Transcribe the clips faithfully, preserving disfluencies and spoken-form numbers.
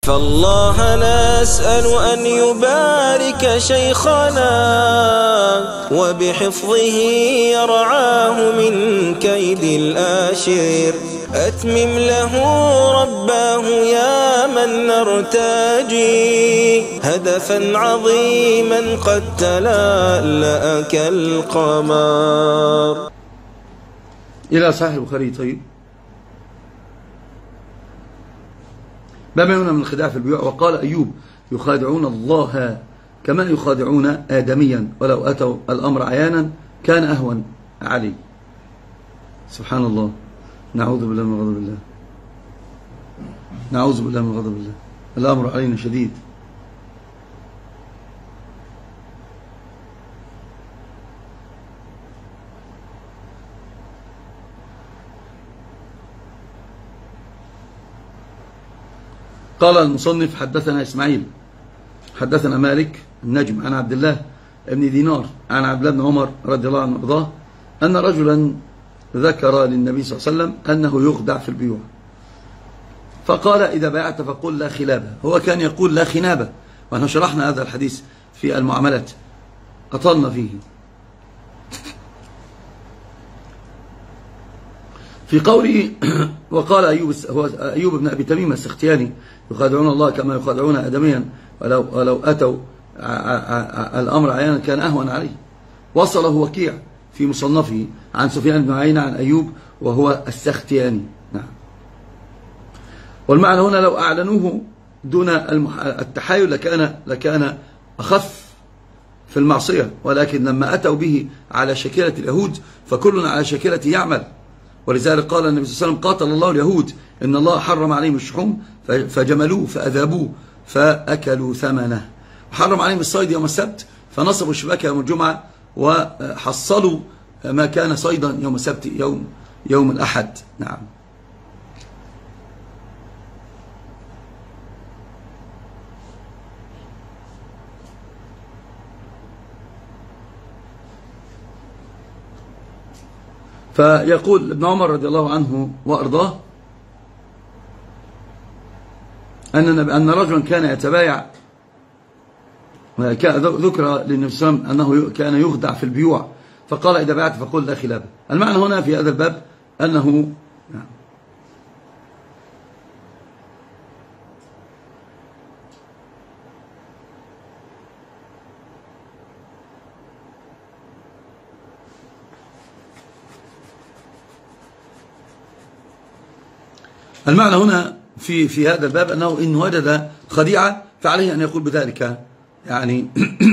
فالله نسأل أن يبارك شيخنا وبحفظه يرعاه من كيد الآشر. أتمم له رباه يا من نرتجي هدفا عظيما قد تلألأ كالقمر. إلى صحيح البخاري. طيب، بما هنا من الخداع في البيوع. وقال أيوب: يخادعون الله كما يخادعون آدميا ولو أتوا الأمر عيانا كان أهون علي. سبحان الله. نعوذ بالله من غضب الله، نعوذ بالله من غضب الله. الأمر علينا شديد. قال المصنف: حدثنا إسماعيل حدثنا مالك النجم عن عبد الله بن دينار عن عبد الله بن عمر رضي الله عنه وارضاه أن رجلا ذكر للنبي صلى الله عليه وسلم أنه يخدع في البيوع، فقال: إذا بايعت فقل لا خلابة. هو كان يقول لا خنابة، ونحن شرحنا هذا الحديث في المعاملات، أطلنا فيه. في قوله: وقال أيوب هو أيوب بن أبي تميم السختياني: يخادعون الله كما يخادعون آدميا ولو, ولو أتوا الأمر عيانا كان أهون عليه. وصله وكيع في مصنفه عن سفيان بن عيينة عن أيوب وهو السختياني. نعم. والمعنى هنا لو أعلنوه دون التحايل لكان لكان أخف في المعصية، ولكن لما أتوا به على شكلة اليهود فكل على شكلته يعمل. ولذلك قال النبي صلى الله عليه وسلم: قاتل الله اليهود إن الله حرم عليهم الشحوم فجملوه فأذابوه فأكلوا ثمنه، وحرم عليهم الصيد يوم السبت فنصبوا الشبكة يوم الجمعة وحصلوا ما كان صيدا يوم السبت يوم يوم الأحد. نعم. فيقول ابن عمر رضي الله عنه وأرضاه أن أن رجلا كان يتبايع، ذكر للنبي صلى الله عليه وسلم أنه كان يخدع في البيوع، فقال: إذا بايعت فقل لا خلابة. المعنى هنا في هذا الباب أنه المعنى هنا في في هذا الباب أنه إن وجد خديعة فعليه أن يقول بذلك، يعني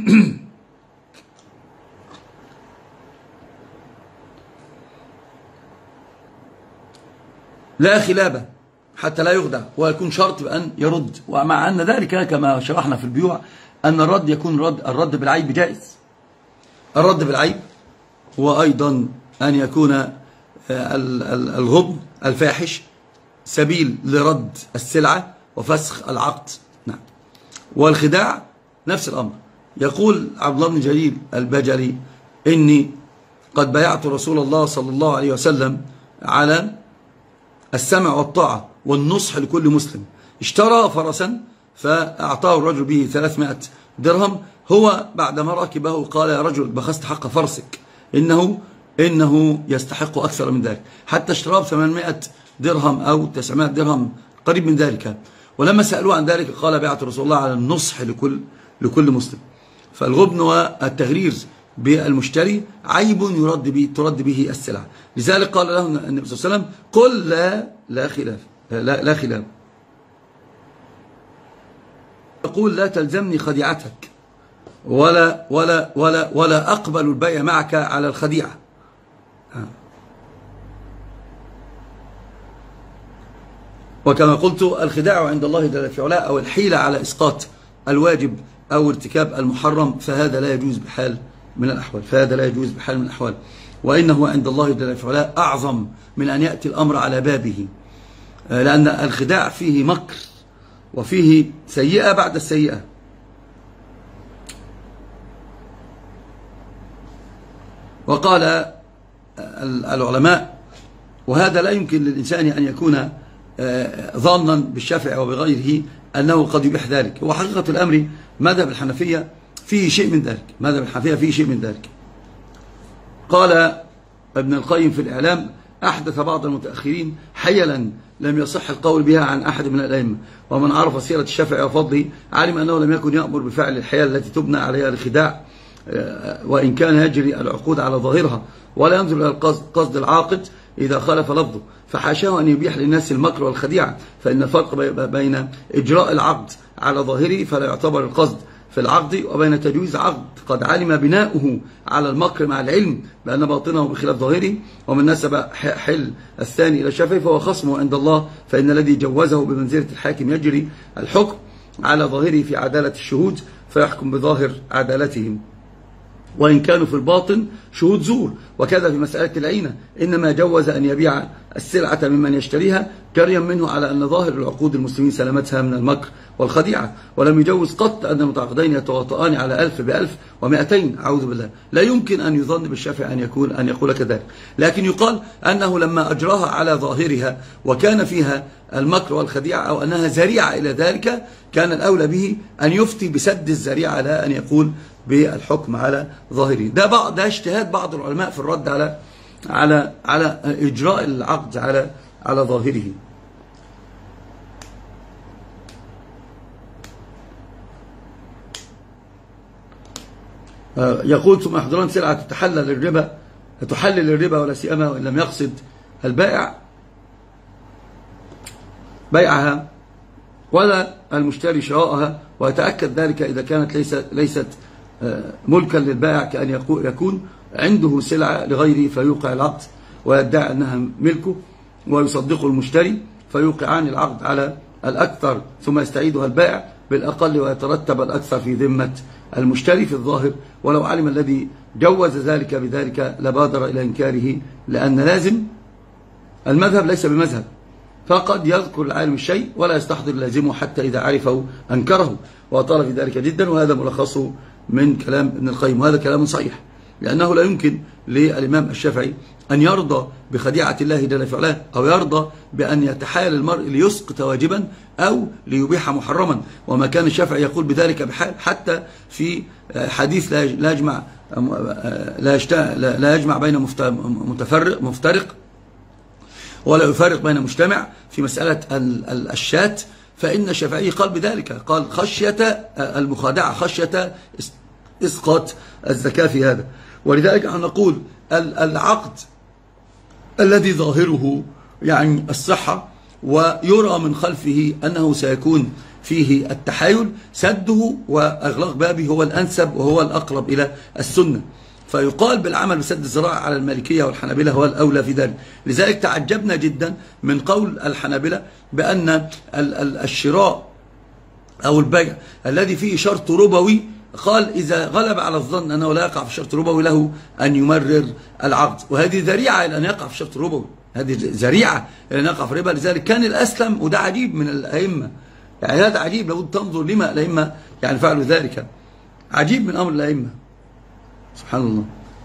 لا خلابة حتى لا يخدع، ويكون شرط بأن يرد. ومع أن ذلك كما شرحنا في البيوع أن الرد يكون رد الرد بالعيب جائز. الرد بالعيب هو أيضا أن يكون الغبن الفاحش سبيل لرد السلعة وفسخ العقد. نعم. والخداع نفس الأمر. يقول عبد الله بن جرير البجلي: إني قد بايعت رسول الله صلى الله عليه وسلم على السمع والطاعة والنصح لكل مسلم. اشترى فرسا فأعطاه الرجل به ثلاثمائة درهم. هو بعدما ركبه قال: يا رجل بخست حق فرسك، إنه إنه يستحق أكثر من ذلك. حتى اشتراه بثمانمائة درهم أو تسعمائة درهم قريب من ذلك. ولما سألوه عن ذلك قال: بايعت رسول الله على النصح لكل لكل مسلم. فالغبن والتغرير بالمشتري عيب يرد به ترد به السلع. لذلك قال له النبي صلى الله عليه وسلم: قل لا لا خلاف لا لا خلاف. يقول: لا تلزمني خديعتك ولا ولا ولا ولا أقبل البيع معك على الخديعة. وكما قلت: الخداع عند الله جل في علاه أو الحيلة على إسقاط الواجب أو ارتكاب المحرم فهذا لا يجوز بحال من الأحوال فهذا لا يجوز بحال من الأحوال وإنه عند الله جل في علاه أعظم من أن يأتي الأمر على بابه، لأن الخداع فيه مكر وفيه سيئة بعد السيئة. وقال العلماء: وهذا لا يمكن للإنسان أن يكون ظانا بالشافعي وبغيره أنه قد يبيح ذلك. وحقيقة الأمر مذهب الحنفية فيه شيء من ذلك، مذهب الحنفية فيه شيء من ذلك. قال ابن القيم في الإعلام: أحدث بعض المتأخرين حيلا لم يصح القول بها عن أحد من الأئمة، ومن عرف سيرة الشافعي وفضله علم أنه لم يكن يأمر بفعل الحيل التي تبنى عليها الخداع، وإن كان يجري العقود على ظاهرها ولا ينظر إلى قصد العاقد إذا خالف لفظه، فحاشاه أن يبيح للناس المكر والخديعة، فإن الفرق بين إجراء العقد على ظاهره فلا يعتبر القصد في العقد، وبين تجويز عقد قد علم بناؤه على المكر مع العلم بأن باطنه بخلاف ظاهره. ومن نسب حل الثاني إلى الشافعي فهو خصمه عند الله، فإن الذي جوزه بمنزلة الحاكم يجري الحكم على ظاهره في عدالة الشهود فيحكم بظاهر عدالتهم، وإن كانوا في الباطن شهود زور. وكذا في مسألة العينة، إنما جوز أن يبيع السلعة ممن يشتريها جريا منه على أن ظاهر العقود المسلمين سلامتها من المكر والخديعة، ولم يجوز قط أن المتعاقدين يتواطئان على ألف بألف ومئتين، أعوذ بالله. لا يمكن أن يظن بالشافعي أن يكون أن يقول كذلك، لكن يقال أنه لما أجراها على ظاهرها وكان فيها المكر والخديعة أو أنها ذريعة إلى ذلك، كان الأولى به أن يفتي بسد الذريعة لا أن يقول بالحكم على ظاهره. ده بعض ده اجتهاد بعض العلماء في الرد على على على إجراء العقد على على ظاهره. يقول: ثم يحضران سلعة تتحلل الربا تحلل الربا ولا سيما وإن لم يقصد البائع بيعها ولا المشتري شراءها، ويتأكد ذلك إذا كانت ليست ليست ملكا للبائع، كأن يكون عنده سلعة لغيره فيوقع العقد ويدعي أنها ملكه، ويصدقه المشتري فيوقعان العقد على الأكثر ثم يستعيدها البائع بالأقل، ويترتب الأكثر في ذمة المشتري في الظاهر. ولو علم الذي جوز ذلك بذلك لبادر إلى إنكاره، لأن لازم المذهب ليس بمذهب، فقد يذكر العالم الشيء ولا يستحضر لازمه حتى إذا عرفه أنكره، وأطال في ذلك جدا. وهذا ملخصه من كلام ابن القيم، وهذا كلام صحيح، لأنه لا يمكن للإمام الشافعي أن يرضى بخديعة الله جل في علاه، أو يرضى بأن يتحايل المرء ليسقط واجبا أو ليبيح محرما، وما كان الشافعي يقول بذلك بحال، حتى في حديث لا يجمع لا يجمع بين متفرق مفترق ولا يفرق بين مجتمع في مسألة الشاة، فإن الشافعي قال بذلك، قال خشية المخادعة، خشية إسقاط الزكاة في هذا. ولذلك نقول العقد الذي ظاهره يعني الصحة ويرى من خلفه أنه سيكون فيه التحايل، سده وأغلاق بابه هو الأنسب وهو الأقرب إلى السنة، فيقال بالعمل بسد الذرائع على المالكية والحنابلة هو الأولى في ذلك. لذلك تعجبنا جدا من قول الحنابلة بأن الشراء أو البيع الذي فيه شرط ربوي، قال إذا غلب على الظن أنه لا يقع في شرط ربوي له أن يمرر العقد، وهذه ذريعة إلى أن يقع في شرط ربوي، هذه ذريعة إلى أن يقع في ربا. لذلك كان الأسلم، وده عجيب من الأئمة، يعني هذا عجيب، لو تنظر لما الأئمة يعني فعلوا ذلك، عجيب من أمر الأئمة، سبحان الله.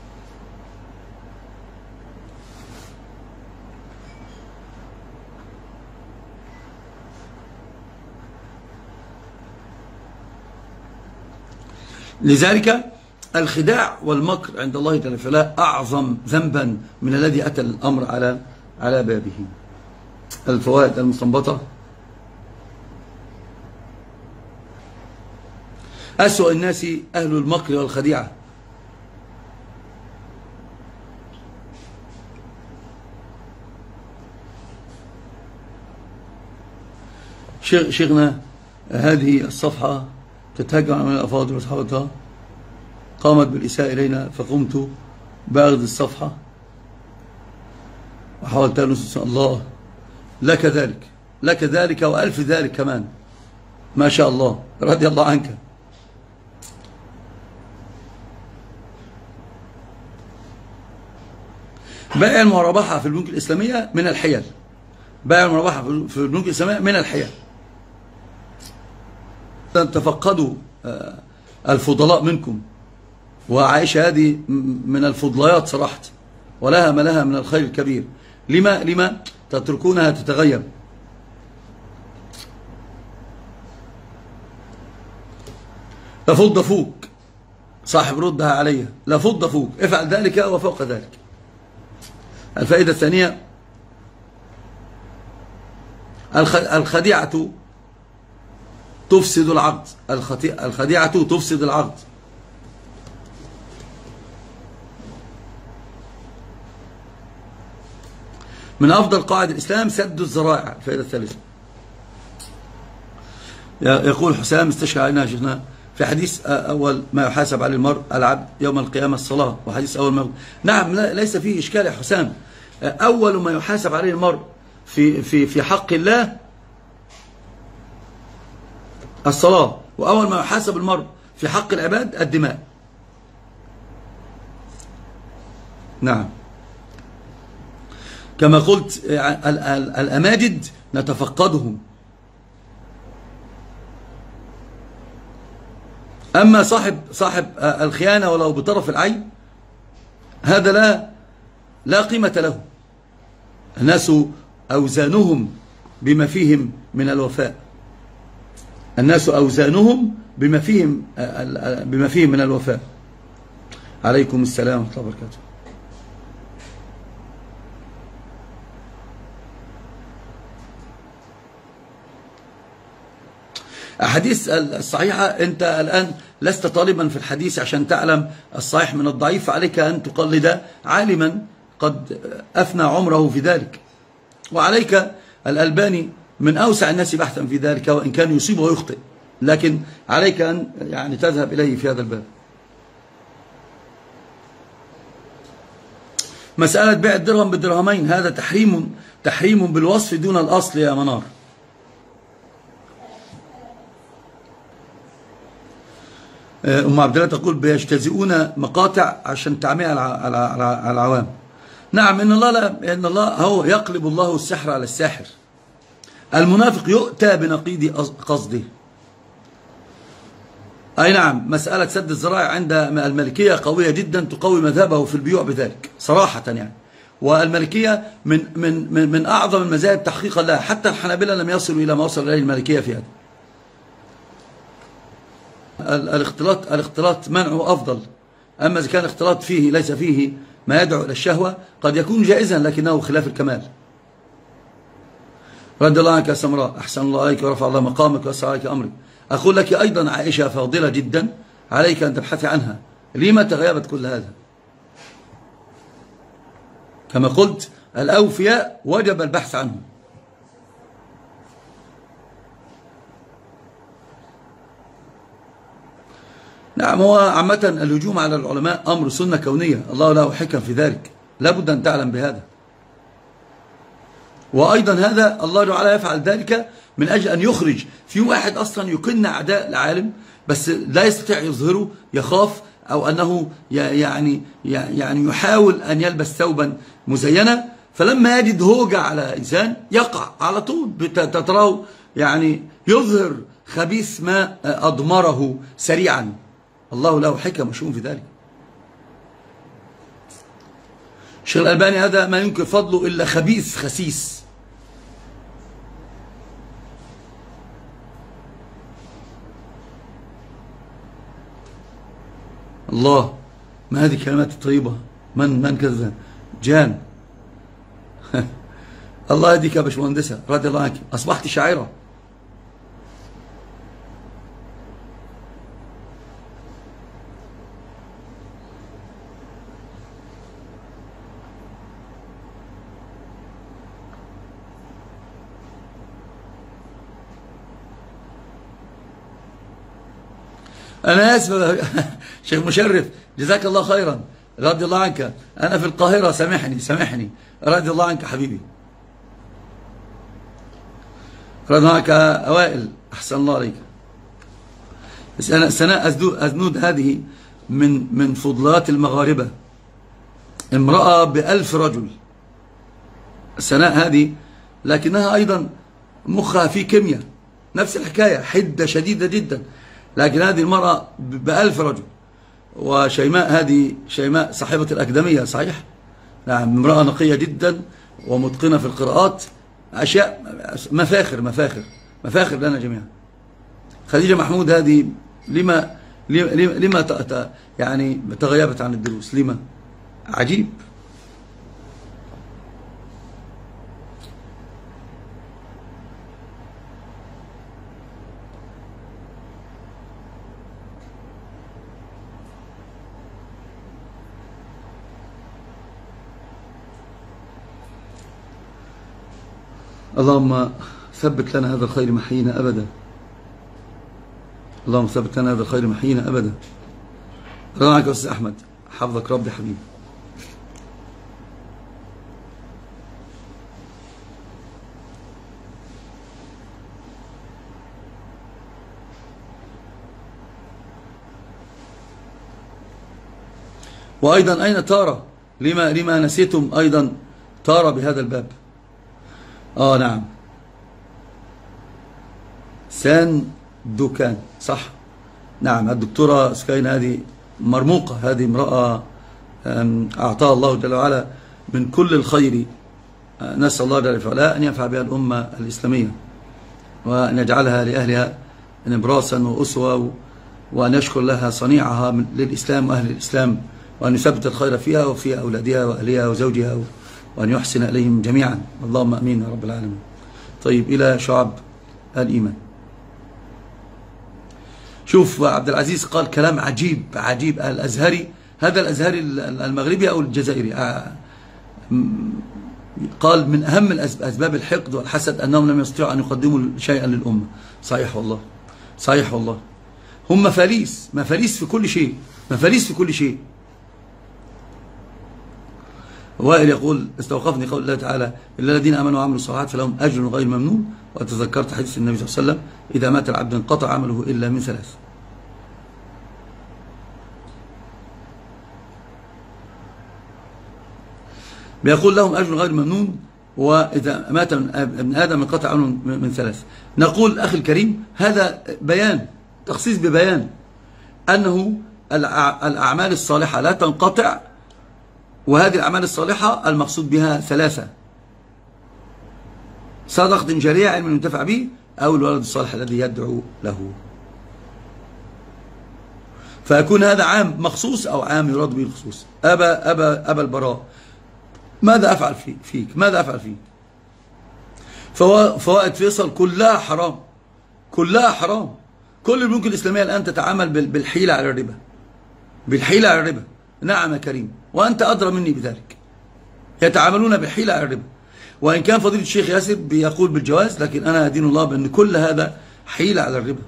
لذلك الخداع والمكر عند الله جل في علاه أعظم ذنبا من الذي أتى الأمر على على بابه. الفوائد المستنبطة: أسوأ الناس أهل المكر والخديعة. شيخنا هذه الصفحة تتهجم من الأفاضل وصحابتها، قامت بالإساءة إلينا فقمت بأخذ الصفحة وحاولت أن أنصر الله لك ذلك لك ذلك وألف ذلك كمان، ما شاء الله، رضي الله عنك. بائع المرابحة في البنوك الإسلامية من الحيل، بائع المرابحة في البنوك الإسلامية من الحيل. تفقدوا الفضلاء منكم، وعائشة هذه من الفضليات صراحة، ولها ما لها من الخير الكبير. لما لما تتركونها تتغير؟ لفض فوق صاحب ردها علي، لفض فوق، افعل ذلك وفوق ذلك. الفائدة الثانية الخديعة تفسد العقد، الخديعة تفسد العقد. من أفضل قواعد الإسلام سد الذرائع. الفائدة الثالثة يقول حسام استشهد علينا شيخنا في حديث أول ما يحاسب عليه المرء العبد يوم القيامة الصلاة، وحديث أول ما نعم ليس فيه إشكال يا حسام. أول ما يحاسب عليه المرء في في في حق الله الصلاة، وأول ما يحاسب المرء في حق العباد الدماء. نعم كما قلت الأماجد نتفقدهم، أما صاحب صاحب الخيانة ولو بطرف العين هذا لا لا قيمة له. الناس أوزانهم بما فيهم من الوفاء، الناس أوزانهم بما فيهم بما فيهم من الوفاء. عليكم السلام ورحمة الله وبركاته. أحاديث الصحيحة، أنت الآن لست طالبا في الحديث عشان تعلم الصحيح من الضعيف، فعليك أن تقلد عالما قد أفنى عمره في ذلك، وعليك الألباني من أوسع الناس بحثا في ذلك، وإن كان يصيب ويخطئ، لكن عليك أن يعني تذهب إليه في هذا الباب. مسألة بيع الدرهم بالدرهمين هذا تحريم تحريم بالوصف دون الأصل يا منار. أم عبد الله تقول بيجتزئون مقاطع عشان تعمية على العوام. نعم إن الله لا إن الله هو يقلب الله السحر على الساحر. المنافق يؤتى بنقيض قصده. أي نعم مسألة سد الذرائع عند المالكية قوية جدا، تقوي مذهبه في البيوع بذلك صراحة يعني. والمالكية من من من, من أعظم المذاهب تحقيقا لها، حتى الحنابلة لم يصلوا إلى ما وصل إليه المالكية في هذا. الاختلاط الاختلاط منعه أفضل، أما إذا كان الاختلاط فيه ليس فيه ما يدعو إلى الشهوة قد يكون جائزا لكنه خلاف الكمال. رد الله عنك يا سمراء، أحسن الله عليك ورفع الله مقامك وأسرع عليك أمرك. أقول لك أيضا عائشة فاضلة جدا، عليك أن تبحثي عنها. لما تغيبت كل هذا؟ كما قلت الأوفياء وجب البحث عنهم. نعم هو عامة الهجوم على العلماء أمر سنة كونية، الله له حكم في ذلك، لابد أن تعلم بهذا. وأيضا هذا الله تعالى يفعل ذلك من أجل أن يخرج في واحد أصلا يكن أعداء العالم بس لا يستطيع يظهره، يخاف أو أنه يعني يعني يحاول أن يلبس ثوبا مزينا، فلما يجد هوجة على إنسان يقع على طول، تتراه يعني يظهر خبيث ما أضمره سريعا. الله له حكم وشؤون في ذلك. الشيخ الألباني هذا ما يمكن فضله إلا خبيث خسيس. الله، ما هذه الكلمات الطيبة؟ من من كذا جان الله يهديك يا باشمهندسة رضي الله عنك، أصبحت شاعرة. أنا آسف شيخ مشرف جزاك الله خيرا رضي الله عنك، أنا في القاهرة سامحني سامحني رضي الله عنك حبيبي. رضي الله عنك أوائل، أحسن الله عليك. سناء أزنود هذه من من فضلات المغاربة، امرأة بألف رجل. سناء هذه لكنها أيضا مخها في كيمياء، نفس الحكاية، حدة شديدة جدا، لكن هذه المرأة بألف رجل. وشيماء هذه شيماء صاحبة الأكاديمية صحيح، نعم امرأة نقية جدا ومتقنة في القراءات، أشياء مفاخر مفاخر مفاخر لنا جميعا. خديجة محمود هذه لما لما يعني تغيبت عن الدروس؟ لما؟ عجيب. اللهم ثبت لنا هذا الخير محيينا أبدا. اللهم ثبت لنا هذا الخير محيينا أبدا. رضا عنك يا أستاذ أحمد، حفظك ربي حبيبي. وأيضا أين تارة؟ لما, لما نسيتم أيضا تارة بهذا الباب؟ آه نعم، سان دوكان، صح. نعم، الدكتورة سكاين هذه مرموقة، هذه امرأة أعطاها الله جل وعلا من كل الخير. نسأل الله جل وعلا أن ينفع بها الأمة الإسلامية، وأن يجعلها لأهلها نبراسا وأسوة، وأن يشكر لها صنيعها للإسلام وأهل الإسلام، وأن يثبت الخير فيها وفي أولادها وأهلها وزوجها، وأن يحسن إليهم جميعا. اللهم أمين يا رب العالمين. طيب، إلى شعب الإيمان. شوف عبد العزيز قال كلام عجيب عجيب. الأزهري، هذا الأزهري المغربي أو الجزائري، قال من أهم أسباب الحقد والحسد أنهم لم يستطيعوا أن يقدموا شيئا للأمة. صحيح والله، صحيح والله. هم مفاليس، مفاليس في كل شيء، مفاليس في كل شيء. وائل يقول استوقفني قول الله تعالى إلا الذين آمنوا وعملوا الصالحات فلهم أجر غير ممنون. وتذكرت حديث النبي صلى الله عليه وسلم إذا مات العبد انقطع عمله إلا من ثلاث. بيقول لهم أجر غير ممنون، وإذا مات ابن آدم انقطع عمله من ثلاث. نقول أخي الكريم هذا بيان، تخصيص ببيان أنه الأعمال الصالحة لا تنقطع، وهذه الأعمال الصالحة المقصود بها ثلاثة: صدقة جارية، علم ينتفع به، أو الولد الصالح الذي يدعو له. فيكون هذا عام مخصوص أو عام يراد به الخصوص. أبا أبا أبا البراء، ماذا أفعل فيك؟ ماذا أفعل فيك؟ فوائد فيصل كلها حرام، كلها حرام. كل البنوك الإسلامية الآن تتعامل بالحيلة على الربا، بالحيلة على الربا. نعم يا كريم، وأنت أدرى مني بذلك. يتعاملون بالحيلة على الربا، وإن كان فضيلة الشيخ ياسر بيقول بالجواز، لكن أنا أدين الله بأن كل هذا حيلة على الربا.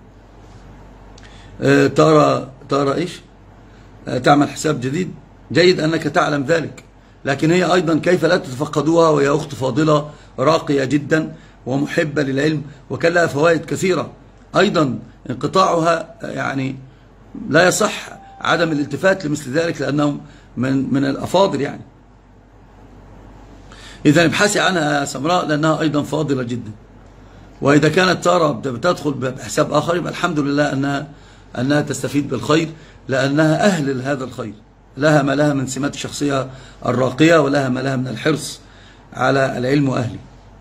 أه ترى ترى إيش؟ أه تعمل حساب جديد، جيد أنك تعلم ذلك، لكن هي أيضا كيف لا تتفقدوها، وهي أخت فاضلة راقية جدا ومحبة للعلم، وكان لها فوائد كثيرة. أيضا انقطاعها يعني لا يصح عدم الالتفات لمثل ذلك، لأنهم من من الأفاضل يعني. إذا ابحثي عنها سمراء، لأنها أيضا فاضلة جدا. وإذا كانت ترى بتدخل بحساب آخر، يبقى الحمد لله أنها أنها تستفيد بالخير، لأنها أهل لهذا الخير، لها ما لها من سمات الشخصية الراقية، ولها ما لها من الحرص على العلم وأهله.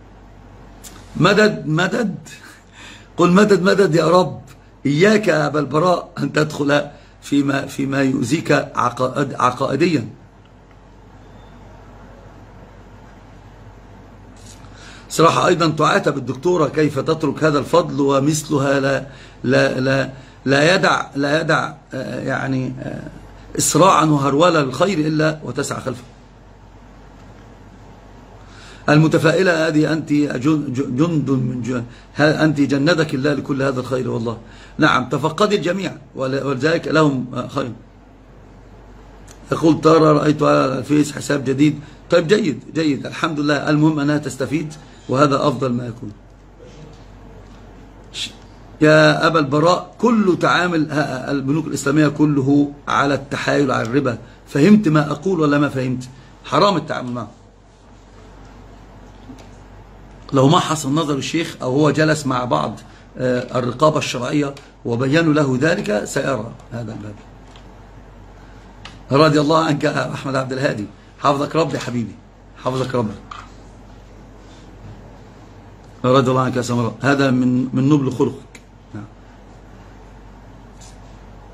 مدد مدد، قل مدد مدد يا رب. إياك يا أبا البراء أن تدخل فيما فيما يؤذيك عقائد عقائديا. صراحة أيضا تعاتب الدكتورة كيف تترك هذا الفضل، ومثلها لا لا لا لا يدع لا يدع يعني إسراعا وهرولة للخير إلا وتسعى خلفه. المتفائلة هذه أنت جند من جند، أنت جندك الله لكل هذا الخير والله. نعم، تفقدي الجميع ولذلك لهم خير. يقول ترى رأيت على الفيس حساب جديد. طيب جيد جيد، الحمد لله، المهم أنها تستفيد، وهذا أفضل ما يكون. يا أبا البراء، كل تعامل البنوك الإسلامية كله على التحايل على الربا. فهمت ما أقول ولا ما فهمت؟ حرام التعامل معه. لو ما حصل نظر الشيخ أو هو جلس مع بعض الرقابة الشرعية وبينوا له ذلك سيرى هذا الباب. رضي الله عنك أحمد عبد الهادي، حفظك ربي حبيبي، حفظك ربي. رضي الله عنك يا سمراء، هذا من من نبل خلقك. نعم.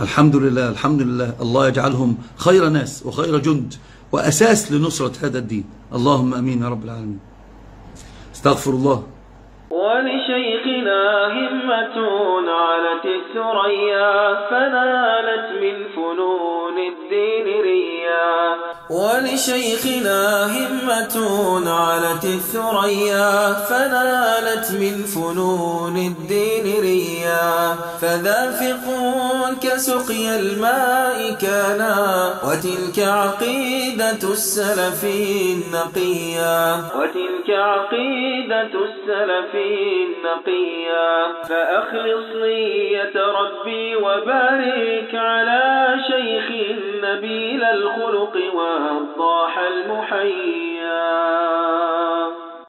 الحمد لله الحمد لله. الله يجعلهم خير ناس وخير جند وأساس لنصرة هذا الدين. اللهم أمين يا رب العالمين. استغفر الله. ولشيخنا همة علت الثريا فنالت من فنون الدين ريا. ولشيخنا همة علت الثريا فنالت من فنون الدين ريا. فذافق كسقي الماء كانا وتلك عقيدة السلف النقيا. وتلك عقيدة السلف النقيا. فأخلص نية ربي وبارك على شيخ نبيل الخلق والضاح المحيا.